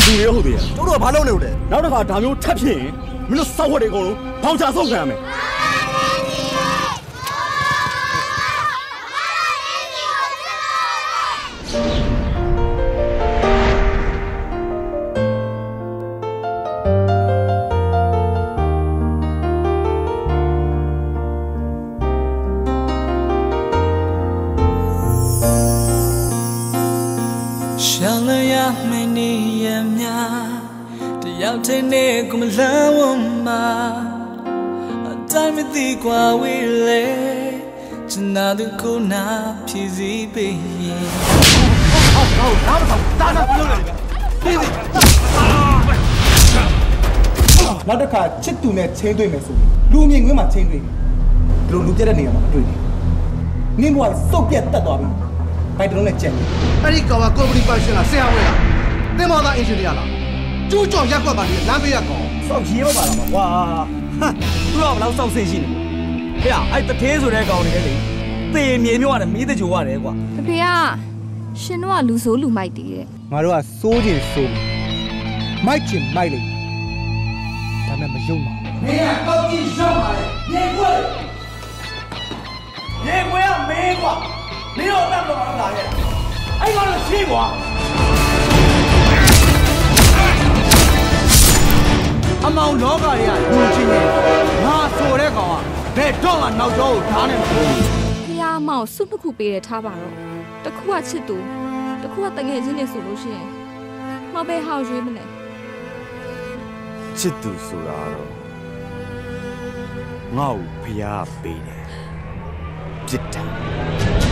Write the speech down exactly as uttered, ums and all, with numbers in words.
လူတွေဟုတ်သေးရဲ့ကျုပ်တို့ကဘာလုပ်နေလို့လဲနောက်တစ်ခါဒါမျိုးထပ်ဖြစ်ရင်မင်းတို့စောက်ဝက်တွေအကုန်လုံးဘောင်ချဆုံးခံရမယ်ရောက်တဲ့နေ့ကမလန်းဝမှာအတိုင်းမသိကွာဝေးလေချင်နာသူကိုနာဖြည့်စည်းပေးရင်ဟုတ်ဟုတ်ဟုတ်ဒါမှမဟုတ်ဒါနာပြောနေတယ်ပြေးစီနောက်တစ်ခါချစ်သူနဲ့ချင်းတွေ့မယ်ဆိုလူမြင်ကွင်းမှာချင်းတွေ့ဒီလိုလူပြတ်တဲ့နေရာမှာမတွေ့ဘူးနင်းဘွားစုပ်ပြတ်တက်သွားပြီဘိုက်တလုံးနဲ့ကြက်အဲ့ဒီကောင်ကကော်ပိုရေးပိုင်ရှင်လားဆရာဝန်လားသင်္ဘောသားအင်ဂျင်နီယာလားကျူးကျော်ရက်ွက်ပါလေလမ်းပေးရကောင်စောက်ရေးပါလားကွာဟာသူကဘယ်လောက်စောက်စိတ်ရှိနေဟဲ့အဲ့တသေးဆိုတဲ့ကောင်တွေလေသေမြေမျိုးရတယ်မီးတကြိုရတယ်ကွာဖေဖေကရှင်တို့ကလူဆိုးလူမိုက်တည်တဲ့ငါတို့ကစိုးကျင်စိုးမိုက်ကျင်မိုက်လေဒါနဲ့မယုံပါဘူးမင်းကကောက်ကြီးရောက်ပါလေရေခွဲရေခွဲကမင်းကွာမင်းတို့အတတ်တော့မလာခဲ့အဲ့ကောင်တော့ရှင်းကွာအမောင်လောကတွေကလူချင်းနေငါဆိုတဲ့ကောင်ကဘယ်တော့မှနောက်ကျောကိုဓာတ်နဲ့မဟုတ်ဘူးဖះမောင်စုနှစ်ခုပေးတယ်ထားပါတော့တခုကချစ်သူတခုကတငယ်ချင်းတွေဆိုလို့ရှိရင်မပဲဟောက်ရွေးမလဲချစ်သူဆိုတာတော့ငါ့ကိုဖះပေးတယ်ပြစ်တယ်